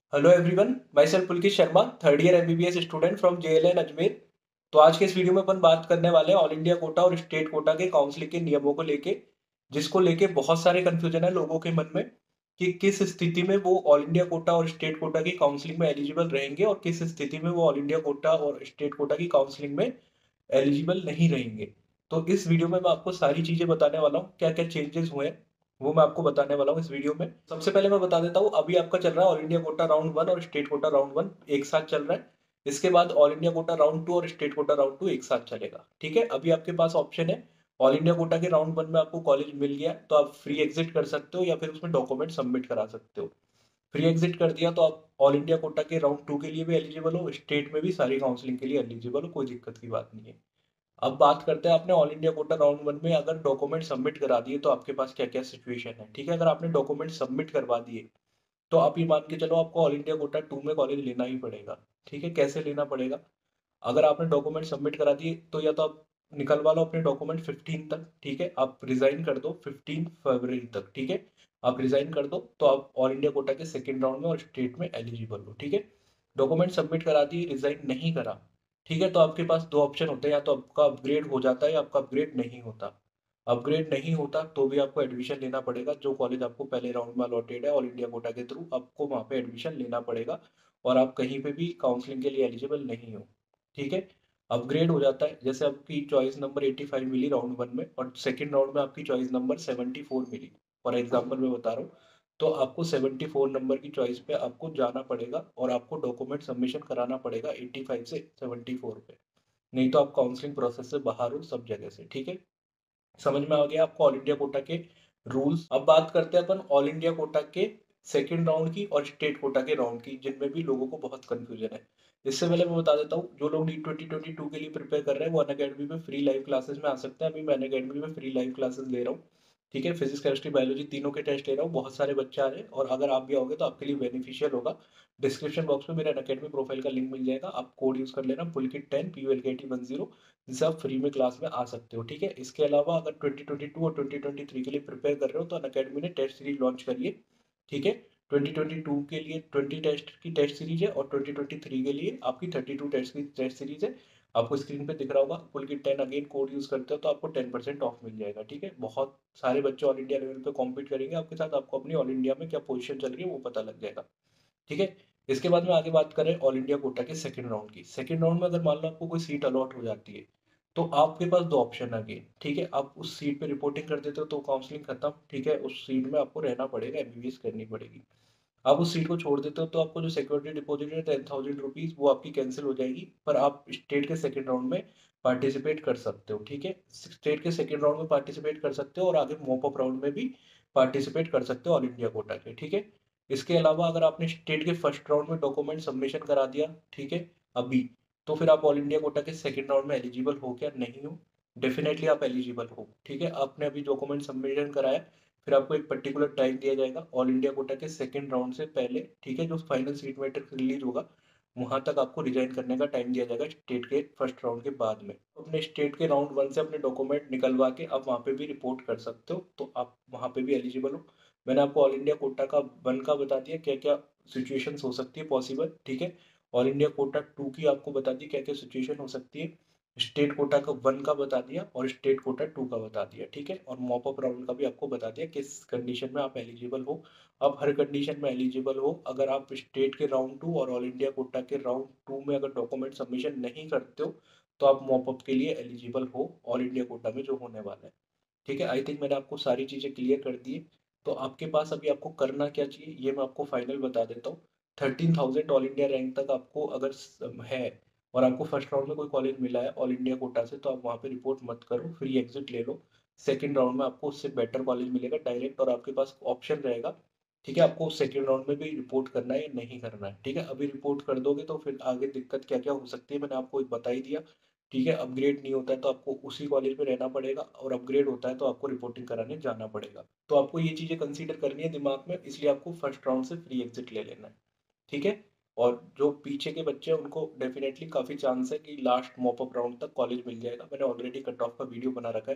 Hello everyone, myself Pulkit Sharma, third year MBBS student from JLN Ajmer. तो आज के इस वीडियो में अपन बात करने वाले हैं ऑल इंडिया कोटा और स्टेट कोटा के काउंसलिंग के नियमों को लेके, जिसको लेके बहुत सारे कंफ्यूजन है लोगों के मन में कि किस स्थिति में वो ऑल इंडिया कोटा और स्टेट कोटा की काउंसलिंग में एलिजिबल रहेंगे और किस स्थिति में वो ऑल इंडिया कोटा और स्टेट कोटा की काउंसलिंग में एलिजिबल नहीं रहेंगे। तो इस वीडियो में मैं आपको सारी चीजें बताने वाला हूँ, क्या क्या चेंजेस हुए हैं वो मैं आपको बताने वाला हूँ इस वीडियो में। सबसे पहले मैं बता देता हूँ, अभी आपका चल रहा है all India quota round one और स्टेट कोटा राउंड वन एक साथ चल रहा है। इसके बाद all India quota round two और स्टेट कोटा राउंड टू एक साथ चलेगा। ठीक है, अभी आपके पास ऑप्शन है, ऑल इंडिया कोटा के राउंड वन में आपको कॉलेज मिल गया तो आप फ्री एग्जिट कर सकते हो या फिर उसमें डॉक्यूमेंट सबमिट करा सकते हो। फ्री एग्जिट कर दिया तो आप ऑल इंडिया कोटा के राउंड टू के लिए भी एलिजिबल हो, स्टेट में भी सारी काउंसलिंग के लिए एलिजिबल हो, कोई दिक्कत की बात नहीं है। अब बात करते हैं, आपने all India quota round one में अगर डॉक्यूमेंट सबमिट करा दिए तो आपके पास क्या क्या सिचुएशन है। ठीक है, अगर आपने डॉक्यूमेंट सबमिट करवा दिए तो आप ये मान के चलो आपको ऑल इंडिया कोटा टू में कॉलेज लेना ही पड़ेगा। ठीक है, कैसे लेना पड़ेगा? अगर आपने डॉक्यूमेंट सबमिट करा दिए तो या तो आप निकलवा लो अपने डॉक्यूमेंट 15 तक। ठीक है, आप रिजाइन कर दो 15 फरवरी तक। ठीक है, आप रिजाइन कर दो तो आप ऑल इंडिया कोटा के सेकेंड राउंड में और स्टेट में एलिजिबल हो। ठीक है, डॉक्यूमेंट सबमिट करा दिए, रिजाइन नहीं करा, ठीक है, तो आपके पास दो ऑप्शन होते हैं, या तो आपका अपग्रेड हो जाता है या आपका अपग्रेड नहीं होता। अपग्रेड नहीं होता तो भी आपको एडमिशन लेना पड़ेगा, जो कॉलेज आपको पहले राउंड में अलॉटेड है ऑल इंडिया कोटा के थ्रू आपको वहाँ पे एडमिशन लेना पड़ेगा और आप कहीं पे भी काउंसलिंग के लिए एलिजिबल नहीं हो। ठीक है, अपग्रेड हो जाता है, जैसे आपकी चॉइस नंबर 85 मिली राउंड वन में और सेकंड राउंड में आपकी चॉइस नंबर 74 मिली, फॉर एग्जाम्पल मैं बता रहा हूँ, तो आपको 74 नंबर की चॉइस पे आपको जाना पड़ेगा और आपको डॉक्यूमेंट सबमिशन कराना पड़ेगा 85 से 74 पे, नहीं तो आप काउंसलिंग प्रोसेस से बाहर हो सब जगह से। ठीक है, समझ में आ गया आपको ऑल इंडिया कोटा के रूल्स। अब बात करते हैं अपन ऑल इंडिया कोटा के सेकंड राउंड की और स्टेट कोटा के राउंड की, जिनमें भी लोगों को बहुत कंफ्यूजन है। इससे पहले मैं बता देता हूँ, जो लोग नीट 2022 के लिए प्रिपेयर कर रहे हैं वो अनअकैडमी में फ्री लाइव क्लासेस में आ सकते हैं। अभी मैं अनअकैडमी में फ्री लाइव क्लासेस ले रहा हूँ। ठीक है, फिजिक्स केमिस्ट्री बायोलॉजी तीनों के टेस्ट ले रहा हूँ, बहुत सारे बच्चे आ रहे हैं और अगर आप भी आओगे तो आपके लिए बेनिफिशियल होगा। डिस्क्रिप्शन बॉक्स में मेरे अनअकैडमी प्रोफाइल का लिंक मिल जाएगा, आप कोड यूज कर लेना पुलकिट 10 PULKIT 10, जिससे आप फ्री में क्लास में आ सकते हो। ठीक है, इसके अलावा अगर 2022 और 2023 के लिए प्रिपेयर कर रहे हो तो अनअकैडमी ने टेस्ट सीरीज लॉन्च करी है। ठीक है, 2022 के लिए 20 टेस्ट की टेस्ट सीरीज है और 2023 के लिए आपकी 32 टेस्ट की टेस्ट सीरीज है। आपको स्क्रीन पे दिख रहा होगा पुलकिट 10, अगेन कोड यूज करते हो तो आपको 10% ऑफ मिल जाएगा। ठीक है, बहुत सारे बच्चे ऑल इंडिया लेवल पे कॉम्पीट करेंगे आपके साथ, आपको अपनी ऑल इंडिया में क्या पोजीशन चल रही है वो पता लग जाएगा। ठीक है, इसके बाद में आगे बात करें ऑल इंडिया कोटा के सेकंड राउंड की। सेकंड राउंड में अगर मान लो आपको कोई सीट अलॉट हो जाती है तो आपके पास दो ऑप्शन है अगेन। ठीक है, आप उस सीट पे रिपोर्टिंग कर देते हो तो काउंसलिंग खत्म। ठीक है, उस सीट में आपको रहना पड़ेगा, एमबीबीएस करनी पड़ेगी। आप उस सीट को छोड़ देते हो तो आपको जो सिक्योरिटी डिपॉजिट है 10,000 रुपीज वो आपकी कैंसिल हो जाएगी, पर आप स्टेट के सेकंड राउंड में पार्टिसिपेट कर सकते हो। ठीक है, स्टेट के सेकंड राउंड में पार्टिसिपेट कर सकते हो और आगे मॉप अप राउंड में भी पार्टिसिपेट कर सकते हो ऑल इंडिया कोटा के। ठीक है, इसके अलावा अगर आपने स्टेट के फर्स्ट राउंड में डॉक्यूमेंट सबमिशन करा दिया, ठीक है, अभी, तो फिर आप ऑल इंडिया कोटा के सेकंड राउंड में एलिजिबल हो क्या नहीं हो? डेफिनेटली आप एलिजिबल हो। ठीक है, आपने अभी डॉक्यूमेंट सबमिशन कराया, फिर आपको एक पर्टिकुलर टाइम दिया जाएगा ऑल इंडिया कोटा के सेकंड राउंड से पहले। ठीक है, जो फाइनल सीट मैट्रिक्स रिलीज होगा वहां तक आपको रिजाइन करने का टाइम दिया जाएगा स्टेट के फर्स्ट राउंड के बाद में। अपने स्टेट के राउंड वन से अपने डॉक्यूमेंट निकलवा के आप वहाँ पे भी रिपोर्ट कर सकते हो तो आप वहाँ पे भी एलिजिबल हो। मैंने आपको ऑल इंडिया कोटा का वन का बता दिया क्या क्या सिचुएशंस हो सकती है पॉसिबल। ठीक है, ऑल इंडिया कोटा टू की आपको बता दी क्या क्या सिचुएशन हो सकती है। स्टेट कोटा का वन का बता दिया और स्टेट कोटा टू का बता दिया। ठीक है, और मॉप अप राउंड का भी आपको बता दिया किस कंडीशन में आप एलिजिबल हो। आप हर कंडीशन में एलिजिबल हो, अगर आप स्टेट के राउंड टू और ऑल इंडिया कोटा के राउंड टू में अगर डॉक्यूमेंट सबमिशन नहीं करते हो तो आप मॉप अप के लिए एलिजिबल हो ऑल इंडिया कोटा में जो होने वाला है। ठीक है, आई थिंक मैंने आपको सारी चीज़ें क्लियर कर दी है। तो आपके पास अभी आपको करना क्या चाहिए ये मैं आपको फाइनल बता देता हूँ। 13,000 ऑल इंडिया रैंक तक आपको अगर है और आपको फर्स्ट राउंड में कोई कॉलेज मिला है ऑल इंडिया कोटा से तो आप वहाँ पे रिपोर्ट मत करो, फ्री एग्जिट ले लो। सेकंड राउंड में आपको उससे बेटर कॉलेज मिलेगा डायरेक्ट और आपके पास ऑप्शन रहेगा। ठीक है, आपको सेकंड राउंड में भी रिपोर्ट करना है या नहीं करना है। ठीक है, अभी रिपोर्ट कर दोगे तो फिर आगे दिक्कत क्या क्या हो सकती है मैंने आपको बता ही दिया। ठीक है, अपग्रेड नहीं होता है तो आपको उसी कॉलेज में रहना पड़ेगा और अपग्रेड होता है तो आपको रिपोर्टिंग कराने जाना पड़ेगा। तो आपको ये चीज़ें कंसीडर करनी है दिमाग में, इसलिए आपको फर्स्ट राउंड से फ्री एग्जिट ले लेना है। ठीक है, और जो पीछे के बच्चे हैं उनको डेफिनेटली काफ़ी चांस है कि लास्ट मॉप अप राउंड तक कॉलेज मिल जाएगा, मैंने ऑलरेडी कट ऑफ का वीडियो बना रखा है।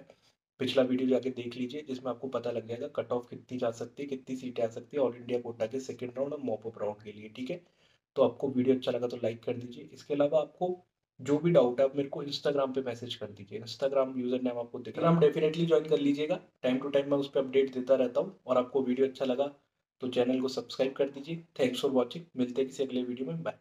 पिछला वीडियो जाके देख लीजिए, जिसमें आपको पता लग जाएगा कट ऑफ कितनी जा सकती है, कितनी सीटें आ सकती है ऑल इंडिया कोटा के सेकंड राउंड और मॉप अप राउंड के लिए, ठीक है। तो आपको वीडियो अच्छा लगा तो लाइक कर दीजिए। इसके अलावा आपको जो भी डाउट है आप मेरे को इंस्टाग्राम पे मैसेज कर दीजिए, इंस्टाग्राम यूजर नेम आपको दिख रहा है, डेफिनेटली ज्वाइन कर लीजिएगा। टाइम टू टाइम मैं उस पर अपडेट देता रहता हूँ। और आपको वीडियो अच्छा लगा तो चैनल को सब्सक्राइब कर दीजिए। थैंक्स फॉर वॉचिंग, मिलते हैं किसी अगले वीडियो में, बाय।